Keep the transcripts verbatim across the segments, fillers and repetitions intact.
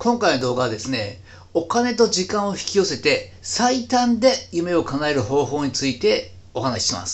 今回の動画はですね、お金と時間を引き寄せて最短で夢を叶える方法についてお話しします。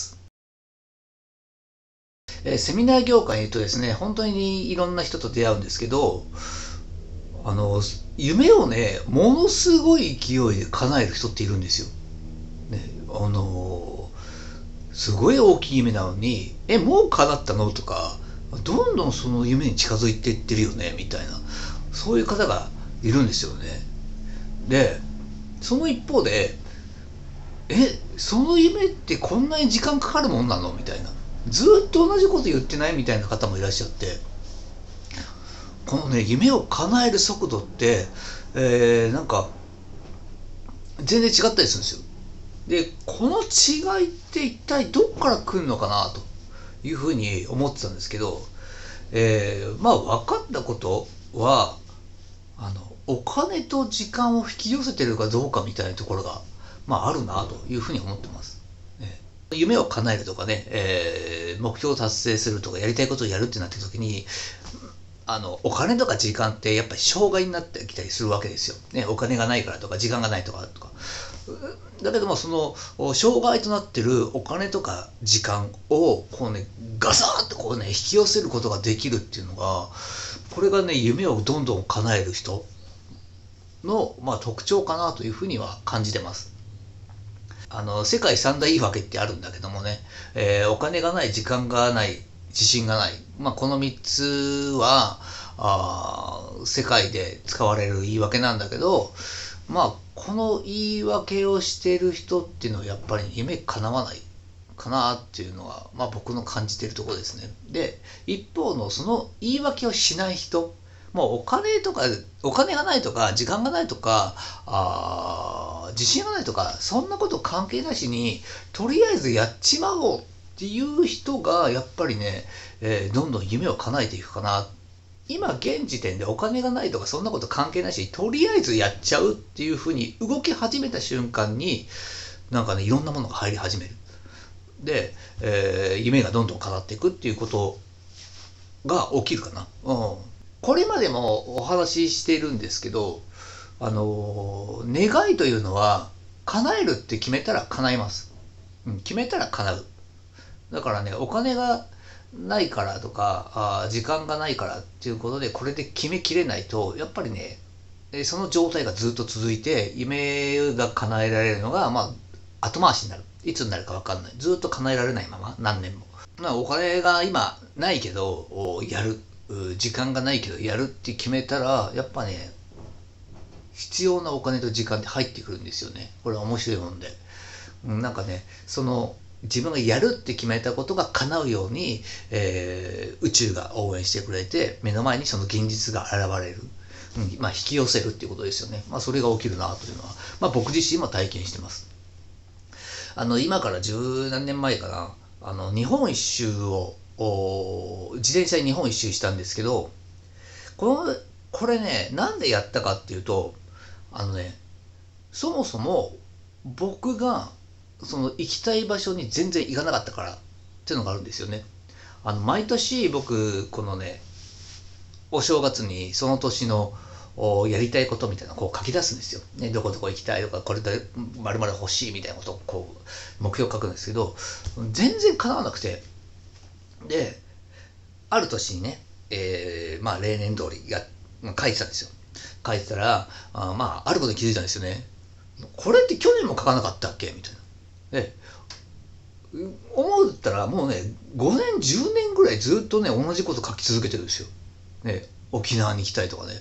えーセミナー業界にいるとですね、本当にいろんな人と出会うんですけど、あの、夢をね、ものすごい勢いで叶える人っているんですよ。ね、あの、すごい大きい夢なのに、え、もう叶ったのとか、どんどんその夢に近づいていってるよね、みたいな、そういう方がいるんですよね。で、その一方で、え、その夢ってこんなに時間かかるもんなのみたいな。ずっと同じこと言ってないみたいな方もいらっしゃって、このね、夢を叶える速度って、えー、なんか、全然違ったりするんですよ。で、この違いって一体どっから来るのかなというふうに思ってたんですけど、えー、まあ分かったことは、あの、お金と時間を引き寄せてるかどうかみたいなところが、まああるなというふうに思ってます。ね、夢を叶えるとかね、えー目標を達成するとかやりたいことをやるってなった時に、あの、お金とか時間ってやっぱり障害になってきたりするわけですよ。ね、お金がないからとか時間がないとかとか。だけどもその障害となってるお金とか時間をこうねガサーッとこうね引き寄せることができるっていうのが、これがね夢をどんどん叶える人の、まあ、特徴かなというふうには感じてます。あの世界三大言い訳ってあるんだけどもね、えーお金がない時間がない自信がない、まあ、このみっつはあ世界で使われる言い訳なんだけど、まあこの言い訳をしている人っていうのはやっぱり夢叶わないかなっていうのは、まあ、僕の感じているところですね。で一方のその言い訳をしない人、もうお金とかお金がないとか時間がないとかあ自信がないとかそんなこと関係なしにとりあえずやっちまおうっていう人がやっぱりね、えーどんどん夢を叶えていくかな。今現時点でお金がないとかそんなこと関係ないし、とりあえずやっちゃうっていうふうに動き始めた瞬間になんかねいろんなものが入り始める。で、えー夢がどんどん叶っていくっていうことが起きるかな。うん、これまでもお話ししているんですけど、あのー願いというのは叶えるって決めたら叶います。うん、決めたら叶う。だからね、お金がないからとか、あ時間がないからっていうことで、これで決めきれないと、やっぱりね、その状態がずっと続いて、夢が叶えられるのが、まあ、後回しになる。いつになるか分かんない。ずっと叶えられないまま、何年も。まあ、お金が今ないけど、やる。時間がないけど、やるって決めたら、やっぱね、必要なお金と時間って入ってくるんですよね。これは面白いもんで。なんかね、その自分がやるって決めたことが叶うように、えー宇宙が応援してくれて、目の前にその現実が現れる。うん、まあ引き寄せるっていうことですよね。まあそれが起きるなというのは、まあ僕自身も体験してます。あの、今から十何年前かな、あの、日本一周を、お自転車で日本一周したんですけど、この、これね、なんでやったかっていうと、あのね、そもそも僕がその行きたい場所に全然行かなかったからっていうのがあるんですよね。あの毎年僕このねお正月にその年のおやりたいことみたいなのをこう書き出すんですよ。ね、どこどこ行きたいとかこれでまるまる欲しいみたいなことをこう目標を書くんですけど、全然叶わなくて、である年にね、えーまあ例年通りや書いてたんですよ。書いてたらあまああることに気づいたんですよね。これって去年も書かなかったっけみたいな。で思ったらもうねごねんじゅうねんぐらいずっとね同じこと書き続けてるんですよ。ね、沖縄に行きたいとかね、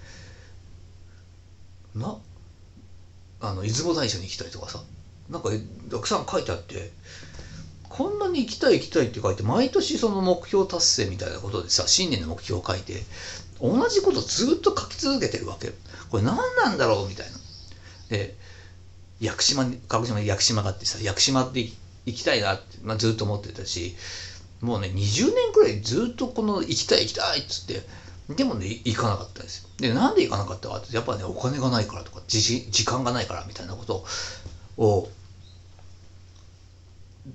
なあの出雲大社に行きたいとかさ、なんかたくさん書いてあって、こんなに行きたい行きたいって書いて毎年その目標達成みたいなことでさ、新年の目標を書いて同じことずっと書き続けてるわけ。これ何なんだろうみたいな。で屋久島に鹿児島に屋久島があってさ、屋久島って行きたいなって、まあ、ずっと思ってたし、もうねにじゅうねんくらいずっとこの行きたい行きたいっつって、でもね行かなかったんですよ。でなんで行かなかったかってやっぱねお金がないからとか時間がないからみたいなことを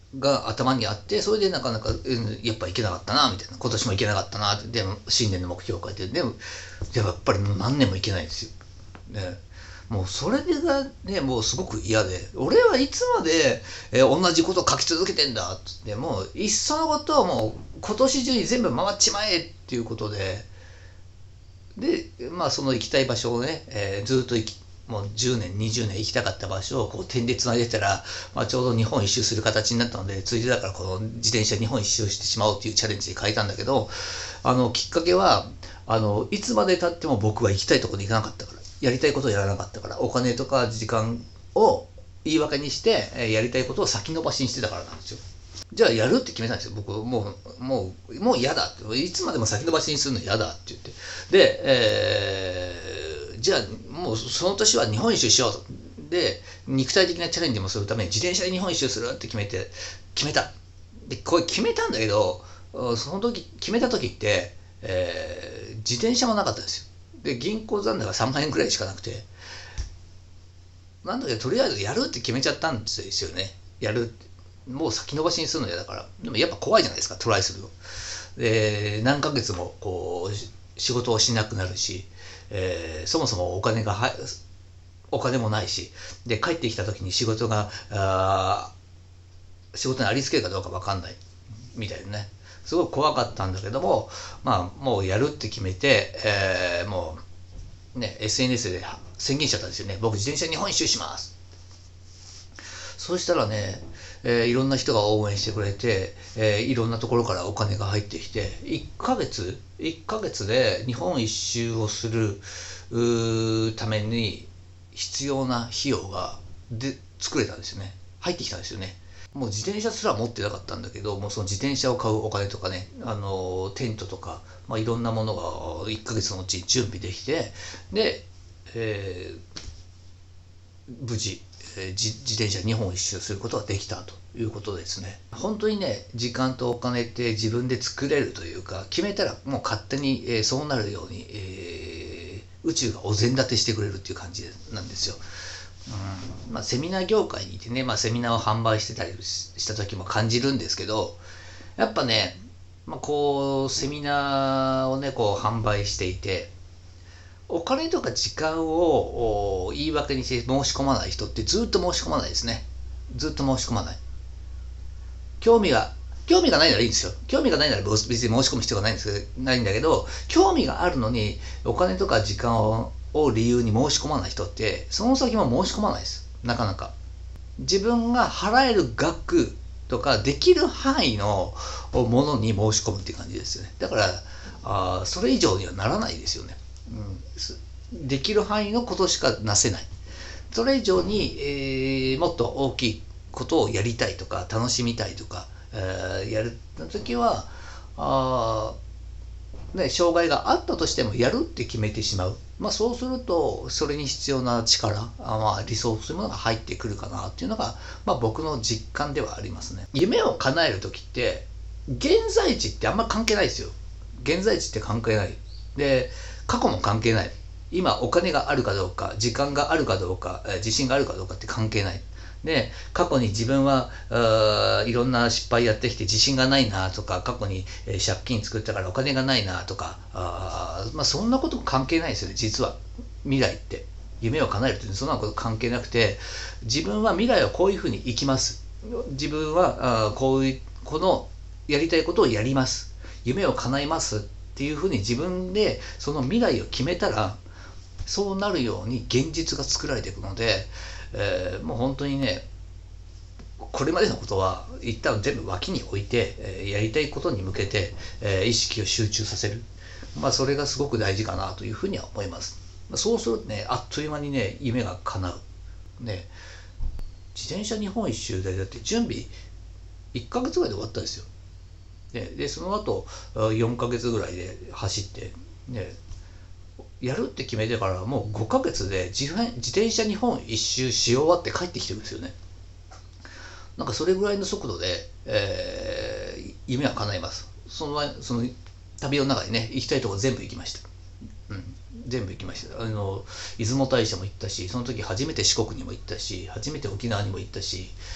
が頭にあって、それでなかなか、うん、やっぱ行けなかったなみたいな、今年も行けなかったなって、でも新年の目標を書いて、でもでもやっぱりもう何年も行けないんですよ。ね、もうそれがね、もうすごく嫌で、俺はいつまで、えー同じことを書き続けてんだっつって、もういっそのことをもう今年中に全部回っちまえっていうことで、で、まあその行きたい場所をね、えーずっと行き、もうじゅうねん、にじゅうねん行きたかった場所をこう点で繋いでたら、まあ、ちょうど日本一周する形になったので、ついでだからこの自転車日本一周してしまおうっていうチャレンジで書いたんだけど、あの、きっかけは、あの、いつまで経っても僕は行きたいところに行かなかったから、やりたいことをやらなかったから、お金とか時間を言い訳にして、えーやりたいことを先延ばしにしてたからなんですよ。じゃあやるって決めたんですよ。僕、もう、もう、もう嫌だって。いつまでも先延ばしにするの嫌だって言って。で、えーじゃあもうその年は日本一周しようと。で、肉体的なチャレンジもするために自転車で日本一周するって決めて、決めた。で、これ決めたんだけど、その時、決めた時って、えー自転車もなかったんですよ。で、銀行残高がさんまん円くらいしかなくて、なんだけど、とりあえずやるって決めちゃったんですよね。やるって。もう先延ばしにするの嫌だから。でもやっぱ怖いじゃないですか、トライするの。で、何ヶ月もこう、し仕事をしなくなるし、えーそもそもお金がは、お金もないし、で、帰ってきた時に仕事が、あー仕事にありつけるかどうかわかんない。みたいなね。すごい怖かったんだけども、まあ、もうやるって決めて、えーもう、ね、エスエヌエス で宣言しちゃったんですよね。僕自転車日本一周します。そうしたらね、えーいろんな人が応援してくれて、えーいろんなところからお金が入ってきて、いっかげつ、いっかげつで日本一周をするうーために必要な費用がで作れたんですよね。入ってきたんですよね。もう自転車すら持ってなかったんだけど、もうその自転車を買うお金とかね、あのテントとか、まあ、いろんなものがいっかげつのうちに準備できて、で、えー無事、えー自自転車にほん一周することができたということですね。本当にね、時間とお金って自分で作れるというか、決めたらもう勝手に、えーそうなるように、えー宇宙がお膳立てしてくれるっていう感じなんですよ。うん、まあ、セミナー業界にいてね、まあ、セミナーを販売してたりした時も感じるんですけど、やっぱね、まあ、こう、セミナーをね、こう販売していて、お金とか時間をお言い訳にして申し込まない人ってずっと申し込まないですね。ずっと申し込まない。興味が、興味がないならいいんですよ。興味がないなら別に申し込む必要がないんですけど、ないんだけど、興味があるのにお金とか時間をを理由に申し込まない人って、その先も申し込まないです。なかなか。自分が払える額とかできる範囲のものに申し込むっていう感じですよね。だから、あそれ以上にはならないですよね。うん、できる範囲のことしかなせない。それ以上に、えーもっと大きいことをやりたいとか、楽しみたいとか、えーやる時は、あね、障害があったとしてもやるって決めてしまう。まあそうすると、それに必要な力、あまあリソースというものが入ってくるかなっていうのが、まあ僕の実感ではありますね。夢を叶える時って、現在地ってあんま関係ないですよ。現在地って関係ない。で、過去も関係ない。今お金があるかどうか、時間があるかどうか、え自信があるかどうかって関係ない。で、過去に自分は、あいろんな失敗やってきて自信がないなとか、過去に、えー借金作ったからお金がないなとか、あまあそんなことも関係ないですよね、実は。未来って。夢を叶えるってそんなこと関係なくて、自分は未来はこういうふうに生きます。自分はあこういう、このやりたいことをやります。夢を叶えますっていうふうに自分でその未来を決めたら、そうなるように現実が作られていくので、えーもう本当にね、これまでのことは一旦全部脇に置いて、えーやりたいことに向けて、えー意識を集中させる。まあそれがすごく大事かなというふうには思います。そうするとね、あっという間にね、夢が叶う。ね、自転車日本一周でだって準備いっかげつぐらいで終わったんですよ。で、でその後よんかげつぐらいで走って、ね、やるって決めてからもうごかげつで自自転車日本一周し終わって帰ってきてるんですよね。なんかそれぐらいの速度で、えー夢は叶います。その前、その旅の中でね、行きたいところ全部行きました。うん、全部行きました。あの、出雲大社も行ったし、その時初めて四国にも行ったし、初めて沖縄にも行ったし、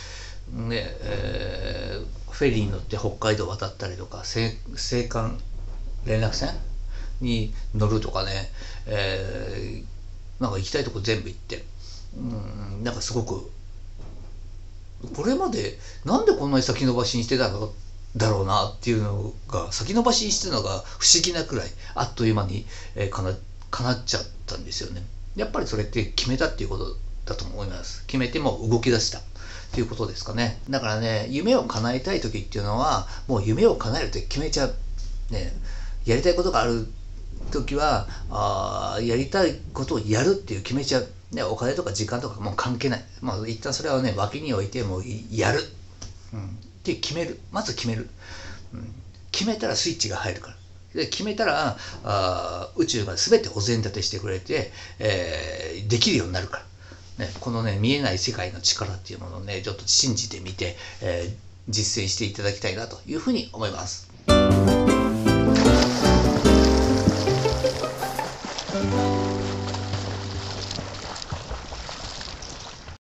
ねえーフェリーに乗って北海道渡ったりとか、青青函連絡船に乗るとかね、えーなんか行きたいとこ全部行って、うん、なんかすごく、これまでなんでこんなに先延ばしにしてたのだろうなっていうのが、先延ばしにしてたのが不思議なくらいあっという間に、えーかな叶っちゃったんですよね。やっぱりそれって決めたっていうことだと思います。決めても動き出したっていうことですかね。だからね、夢を叶えたい時っていうのはもう夢を叶えるって決めちゃう。ね、やりたいことがある時はあやりたいことをやるっていう決めちゃう、ね、お金とか時間とかもう関係ない、まあ、一旦それはね脇に置いてもうやる、うん、って決める、まず決める、うん、決めたらスイッチが入るから。で決めたらあ宇宙が全てお膳立てしてくれて、えーできるようになるから、ね、このね見えない世界の力っていうものをねちょっと信じてみて、えー実践していただきたいなというふうに思います。